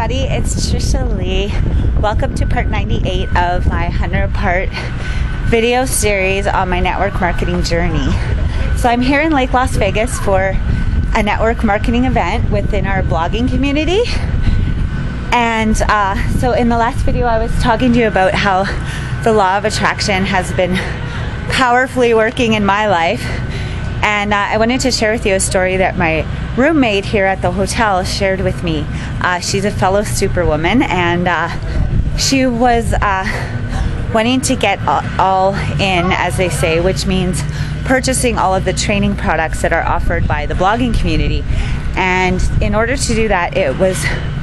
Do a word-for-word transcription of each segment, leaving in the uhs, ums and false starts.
everybody, it's Trishaly. Welcome to part ninety-eight of my one hundred part video series on my network marketing journey. So I'm here in Lake Las Vegas for a network marketing event within our blogging community. And uh, so in the last video I was talking to you about how the law of attraction has been powerfully working in my life. And uh, I wanted to share with you a story that my roommate here at the hotel shared with me. Uh, she's a fellow superwoman, and uh, she was uh, wanting to get all in, as they say, which means purchasing all of the training products that are offered by the blogging community. And in order to do that, it was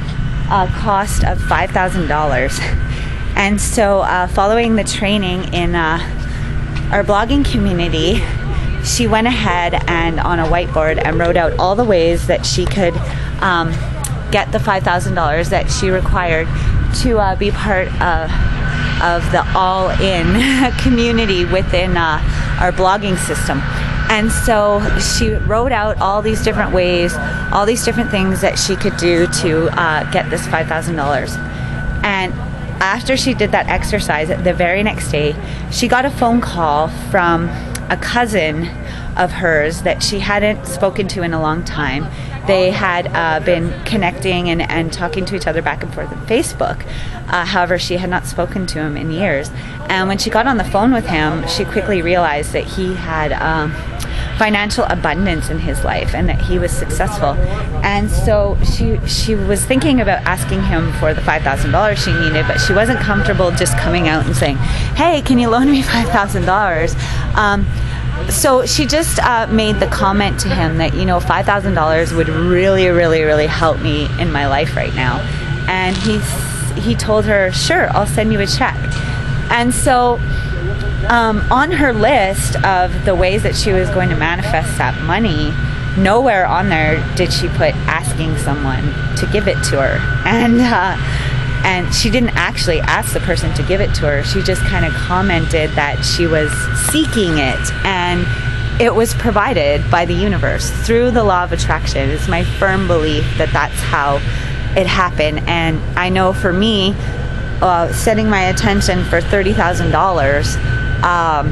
a cost of five thousand dollars. And so uh, following the training in uh, our blogging community, she went ahead and on a whiteboard and wrote out all the ways that she could um, get the five thousand dollars that she required to uh, be part of, of the all-in community within uh, our blogging system. And so she wrote out all these different ways, all these different things that she could do to uh, get this five thousand dollars. And after she did that exercise, the very next day, she got a phone call from a cousin of hers that she hadn't spoken to in a long time. They had uh, been connecting and, and talking to each other back and forth on Facebook. Uh, however, she had not spoken to him in years. And when she got on the phone with him, she quickly realized that he had um, financial abundance in his life and that he was successful. And so she she was thinking about asking him for the five thousand dollars she needed, but she wasn't comfortable just coming out and saying, hey, can you loan me five thousand dollars? Um, so she just uh, made the comment to him that, you know, five thousand dollars would really, really, really help me in my life right now. And he, he told her, sure, I'll send you a check. And so um, on her list of the ways that she was going to manifest that money, nowhere on there did she put asking someone to give it to her. And uh, and she didn't actually ask the person to give it to her. She just kind of commented that she was seeking it, and it was provided by the universe through the law of attraction. It's my firm belief that that's how it happened. And I know for me, uh, setting my attention for thirty thousand dollars, um,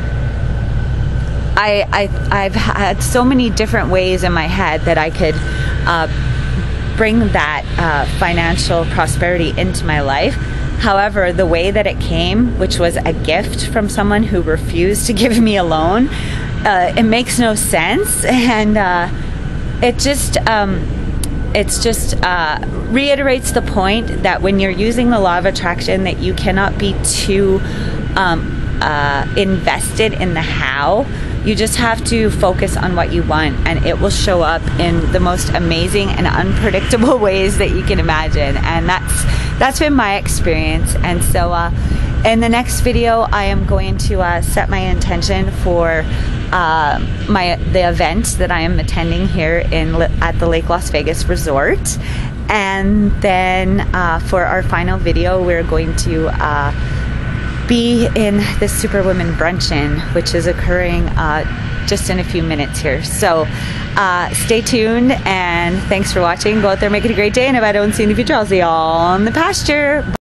I, I, I've had so many different ways in my head that I could uh, bring that uh, financial prosperity into my life. However, the way that it came, which was a gift from someone who refused to give me a loan, uh, it makes no sense. And uh, it just um, it's just uh, reiterates the point that when you're using the law of attraction, that you cannot be too um, uh, invested in the how. You just have to focus on what you want, and it will show up in the most amazing and unpredictable ways that you can imagine. And that's that's been my experience. And so uh, in the next video, I am going to uh, set my intention for uh, my the event that I am attending here in at the Lake Las Vegas Resort. And then uh, for our final video, we're going to uh, be in the Superwoman Bruncheon, which is occurring uh, just in a few minutes here. So uh, stay tuned, and thanks for watching. Go out there, make it a great day, and if I don't see you in the future, I'll see you all in the pasture.